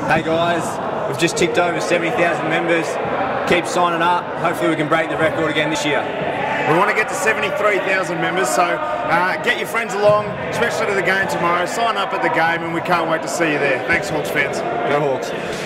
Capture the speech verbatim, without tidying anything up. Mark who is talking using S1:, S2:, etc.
S1: Hey guys, we've just ticked over seventy thousand members. Keep signing up. Hopefully we can break the record again this year.
S2: We want to get to seventy-three thousand members, so uh, get your friends along, especially to the game tomorrow. Sign up at the game and we can't wait to see you there. Thanks, Hawks fans.
S1: Go Hawks.